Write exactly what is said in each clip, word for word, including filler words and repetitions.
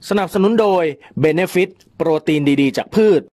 สนับสนุนโดย Benefit โปรตีนดีๆจากพืช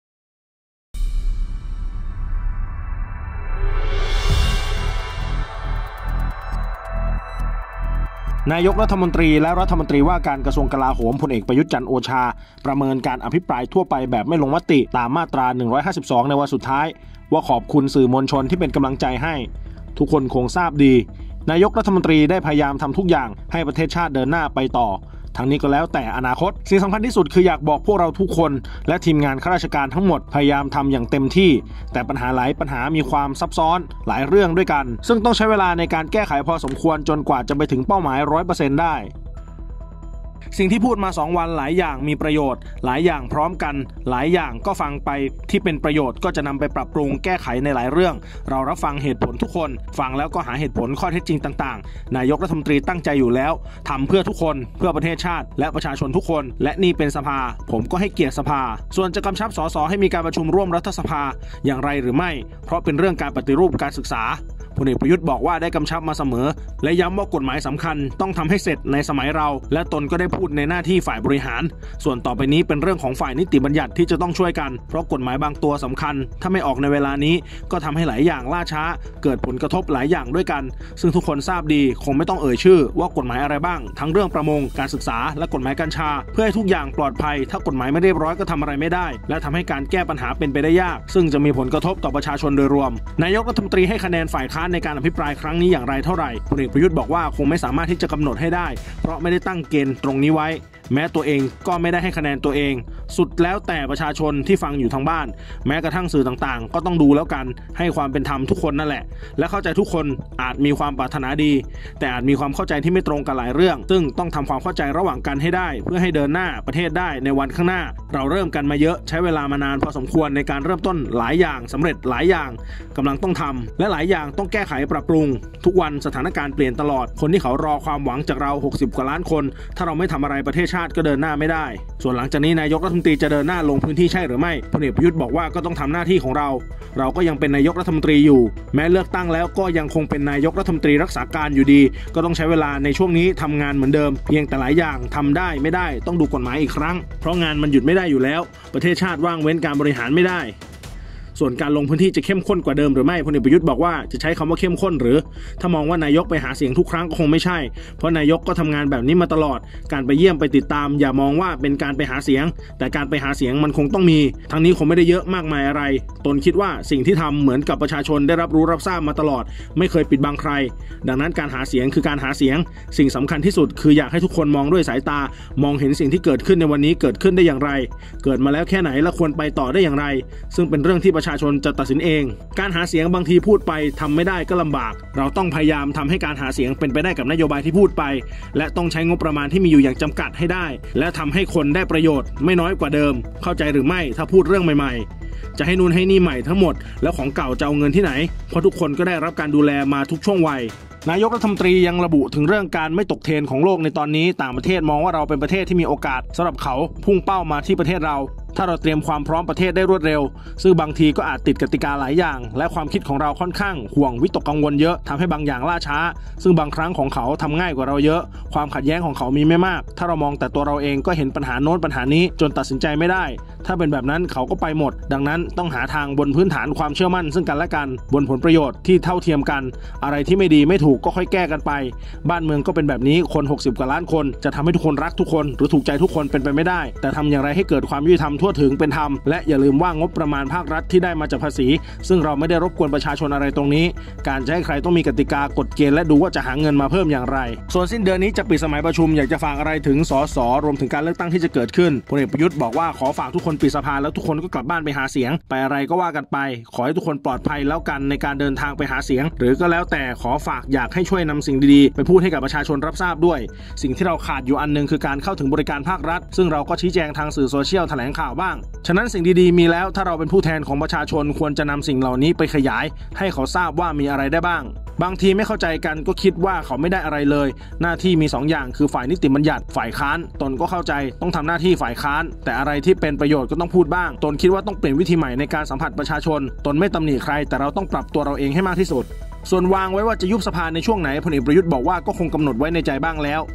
นายกรัฐมนตรีและรัฐมนตรีว่าการกระทรวงกลาโหมพลเอกประยุทธ์จันทร์โอชาประเมินการอภิปรายทั่วไปแบบไม่ลงมติตามมาตราหนึ่งร้อยห้าสิบสองในวันสุดท้ายว่าขอบคุณสื่อมวลชนที่เป็นกำลังใจให้ทุกคนคงทราบดีนายกรัฐมนตรีได้พยายามทำทุกอย่างให้ประเทศชาติเดินหน้าไปต่อทั้งนี้ก็แล้วแต่อนาคตสิ่งสำคัญที่สุดคืออยากบอกพวกเราทุกคนและทีมงานข้าราชการทั้งหมดพยายามทำอย่างเต็มที่แต่ปัญหาหลายปัญหามีความซับซ้อนหลายเรื่องด้วยกันซึ่งต้องใช้เวลาในการแก้ไขพอสมควรจนกว่าจะไปถึงเป้าหมาย ร้อยเปอร์เซ็นต์ ได้สิ่งที่พูดมาสองวันหลายอย่างมีประโยชน์หลายอย่างพร้อมกันหลายอย่างก็ฟังไปที่เป็นประโยชน์ก็จะนำไปปรับปรุงแก้ไขในหลายเรื่องเรารับฟังเหตุผลทุกคนฟังแล้วก็หาเหตุผลข้อเท็จจริงต่างๆนายกรัฐมนตรีตั้งใจอยู่แล้วทำเพื่อทุกคนเพื่อประเทศชาติและประชาชนทุกคนและนี่เป็นสภาผมก็ให้เกียรติสภาส่วนจะกำชับสสให้มีการประชุมร่วมรัฐสภาอย่างไรหรือไม่เพราะเป็นเรื่องการปฏิรูปการศึกษาพลเอกประยุทธ์บอกว่าได้กำชับมาเสมอและย้ำว่ากฎหมายสำคัญต้องทำให้เสร็จในสมัยเราและตนก็ได้พูดในหน้าที่ฝ่ายบริหารส่วนต่อไปนี้เป็นเรื่องของฝ่ายนิติบัญญัติที่จะต้องช่วยกันเพราะกฎหมายบางตัวสำคัญถ้าไม่ออกในเวลานี้ก็ทำให้หลายอย่างล่าช้าเกิดผลกระทบหลายอย่างด้วยกันซึ่งทุกคนทราบดีคงไม่ต้องเอ่ยชื่อว่ากฎหมายอะไรบ้างทั้งเรื่องประมงการศึกษาและกฎหมายกัญชาเพื่อให้ทุกอย่างปลอดภัยถ้ากฎหมายไม่เรียบร้อยก็ทำอะไรไม่ได้และทำให้การแก้ปัญหาเป็นไปได้ยากซึ่งจะมีผลกระทบต่อประชาชนโดยรวมนายกรัฐมนตรีให้คะแนนฝ่ายค้านในการอภิปรายครั้งนี้อย่างไรเท่าไหร่พลเอกประยุทธ์บอกว่าคงไม่สามารถที่จะกำหนดให้ได้เพราะไม่ได้ตั้งเกณฑ์ตรงนี้ไว้แม้ตัวเองก็ไม่ได้ให้คะแนนตัวเองสุดแล้วแต่ประชาชนที่ฟังอยู่ทางบ้านแม้กระทั่งสื่อต่างๆก็ต้องดูแล้วกันให้ความเป็นธรรมทุกคนนั่นแหละและเข้าใจทุกคนอาจมีความปรารถนาดีแต่อาจมีความเข้าใจที่ไม่ตรงกันหลายเรื่องซึ่งต้องทำความเข้าใจระหว่างกันให้ได้เพื่อให้เดินหน้าประเทศได้ในวันข้างหน้าเราเริ่มกันมาเยอะใช้เวลามานานพอสมควรในการเริ่มต้นหลายอย่างสำเร็จหลายอย่างกำลังต้องทำและหลายอย่างต้องแก้ไขปรับปรุงทุกวันสถานการณ์เปลี่ยนตลอดคนที่เขารอความหวังจากเราหกสิบกว่าล้านคนถ้าเราไม่ทำอะไรประเทศชาติก็เดินหน้าไม่ได้ส่วนหลังจากนี้นายกรัฐมนตรีจะเดินหน้าลงพื้นที่ใช่หรือไม่พลเอกประยุทธ์บอกว่าก็ต้องทำหน้าที่ของเราเราก็ยังเป็นนายกรัฐมนตรีอยู่แม้เลือกตั้งแล้วก็ยังคงเป็นนายกรัฐมนตรีรักษาการอยู่ดีก็ต้องใช้เวลาในช่วงนี้ทำงานเหมือนเดิมเพียงแต่หลายอย่างทำได้ไม่ได้ต้องดูกฎหมายอีกครั้งเพราะงานมันหยุดไม่ได้อยู่แล้วประเทศชาติว่างเว้นการบริหารไม่ได้ส่วนการลงพื้นที่จะเข้มข้นกว่าเดิมหรือไม่พลเอกประยุทธ์บอกว่าจะใช้คำว่าเข้มข้นหรือถ้ามองว่านายกไปหาเสียงทุกครั้งก็คงไม่ใช่เพราะนายกก็ทำงานแบบนี้มาตลอดการไปเยี่ยมไปติดตามอย่ามองว่าเป็นการไปหาเสียงแต่การไปหาเสียงมันคงต้องมีทั้งนี้คงไม่ได้เยอะมากมายอะไรตนคิดว่าสิ่งที่ทำเหมือนกับประชาชนได้รับรู้รับทราบมาตลอดไม่เคยปิดบังใครดังนั้นการหาเสียงคือการหาเสียงสิ่งสำคัญที่สุดคืออยากให้ทุกคนมองด้วยสายตามองเห็นสิ่งที่เกิดขึ้นในวันนี้เกิดขึ้นได้อย่างไรเกิดมาแล้วแค่ไหนและควรไปต่อได้อย่างไรซึ่งเป็นเรื่องที่ประชาชนจะตัดสินเองการหาเสียงบางทีพูดไปทำไม่ได้ก็ลำบากเราต้องพยายามทำให้การหาเสียงเป็นไปได้กับนโยบายที่พูดไปและต้องใช้งบประมาณที่มีอยู่อย่างจำกัดให้ได้และทำให้คนได้ประโยชน์ไม่น้อยกว่าเดิมเข้าใจหรือไม่ถ้าพูดเรื่องใหม่ๆจะให้นู่นให้นี่ใหม่ทั้งหมดแล้วของเก่าจะเอาเงินที่ไหนเพราะทุกคนก็ได้รับการดูแลมาทุกช่วงวัยนายกรัฐมนตรียังระบุถึงเรื่องการไม่ตกเทรนของโลกในตอนนี้ต่างประเทศมองว่าเราเป็นประเทศที่มีโอกาสสำหรับเขาพุ่งเป้ามาที่ประเทศเราถ้าเราเตรียมความพร้อมประเทศได้รวดเร็วซึ่งบางทีก็อาจติดกติกาหลายอย่างและความคิดของเราค่อนข้างห่วงวิตกกังวลเยอะทำให้บางอย่างล่าช้าซึ่งบางครั้งของเขาทำง่ายกว่าเราเยอะความขัดแย้งของเขามีไม่มากถ้าเรามองแต่ตัวเราเองก็เห็นปัญหาโน้นปัญหานี้จนตัดสินใจไม่ได้ถ้าเป็นแบบนั้นเขาก็ไปหมดดังนั้นต้องหาทางบนพื้นฐานความเชื่อมั่นซึ่งกันและกันบนผลประโยชน์ที่เท่าเทียมกันอะไรที่ไม่ดีไม่ถูกก็ค่อยแก้กันไปบ้านเมืองก็เป็นแบบนี้คนหกสิบกว่าล้านคนจะทำให้ทุกคนรักทุกคนหรือถูกใจทุกคนเป็นไปไม่ได้แต่ทำอย่างไรให้เกิดความยุติธรรมทั่วถึงเป็นธรรมและอย่าลืมว่างบประมาณภาครัฐที่ได้มาจากภาษีซึ่งเราไม่ได้รบกวนประชาชนอะไรตรงนี้การจะให้ใครต้องมีกติกากฎเกณฑ์และดูว่าจะหาเงินมาเพิ่มอย่างไรส่วนสิ้นเดือนนี้จะปิดสมัยประชุมอยากจะฝากอะไรถึงสสรวมถึงการเลือกตั้งที่จะเกิดขึ้นพลเอกประยุทธ์บอกว่าขอฝากทุกคนปิดสภาแล้วทุกคนก็กลับบ้านไปหาเสียงไปอะไรก็ว่ากันไปขอให้ทุกคนปลอดภัยแล้วกันในการเดินทางไปหาเสียงหรือก็แล้วแต่ขอฝากอยากให้ช่วยนำสิ่งดีๆไปพูดให้กับประชาชนรับทราบด้วยสิ่งที่เราขาดอยู่อันนึงคือการเข้าถึงบริการภาครัฐซึ่งเราก็ชี้แจงทางสื่อโซเชียลแถลงข่าวบ้างฉะนั้นสิ่งดีๆมีแล้วถ้าเราเป็นผู้แทนของประชาชนควรจะนำสิ่งเหล่านี้ไปขยายให้เขาทราบว่ามีอะไรได้บ้างบางทีไม่เข้าใจกันก็คิดว่าเขาไม่ได้อะไรเลยหน้าที่มีสองอย่างคือฝ่ายนิติบัญญัติฝ่ายค้านตนก็เข้าใจต้องทำหน้าที่ฝ่ายค้านแต่อะไรที่เป็นประโยชน์ก็ต้องพูดบ้างตนคิดว่าต้องเปลี่ยนวิธีใหม่ในการสัมผัสประชาชนตนไม่ตำหนิใครแต่เราต้องปรับตัวเราเองให้มากที่สุดส่วนวางไว้ว่าจะยุบสภาในช่วงไหนพลเอกประยุทธ์บอกว่าก็คงกำหนดไว้ในใจบ้างแล้ว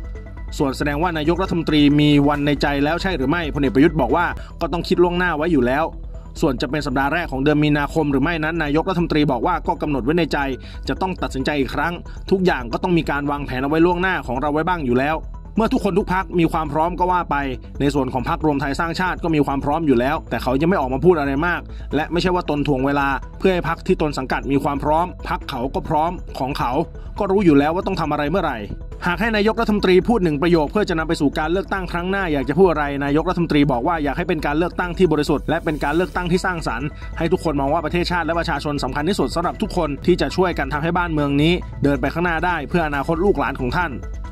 ส่วนแสดงว่านายกรัฐมนตรีมีวันในใจแล้วใช่หรือไม่พลเอกประยุทธ์บอกว่าก็ต้องคิดล่วงหน้าไว้อยู่แล้วส่วนจะเป็นสัปดาห์แรกของเดือนมีนาคมหรือไม่นั้นนายกรัฐมนตรีบอกว่าก็กำหนดไว้ในใจจะต้องตัดสินใจอีกครั้งทุกอย่างก็ต้องมีการวางแผนเอาไว้ล่วงหน้าของเราไว้บ้างอยู่แล้วเมื่อทุกคนทุกพรรคมีความพร้อมก็ว่าไปในส่วนของพรรครวมไทยสร้างชาติก็มีความพร้อมอยู่แล้วแต่เขายังไม่ออกมาพูดอะไรมากและไม่ใช่ว่าตนถ่วงเวลาเพื่อให้พรรคที่ตนสังกัดมีความพร้อมพรรคเขาก็พร้อมของเขาก็รู้อยู่แล้วว่าต้องทำอะไรเมื่อไหร่หากให้นายกรัฐมนตรีพูดหนึ่งประโยคเพื่อจะนำไปสู่การเลือกตั้งครั้งหน้าอยากจะพูดอะไรนายกรัฐมนตรีบอกว่าอยากให้เป็นการเลือกตั้งที่บริสุทธิ์และเป็นการเลือกตั้งที่สร้างสรรค์ให้ทุกคนมองว่าประเทศชาติและประชาชนสำคัญที่สุดสำหรับทุกคนที่จะช่วยกันทำให้บ้านเมืองนี้เดินไปข้างหน้าได้เพื่ออนาคตลูกหลานของท่าน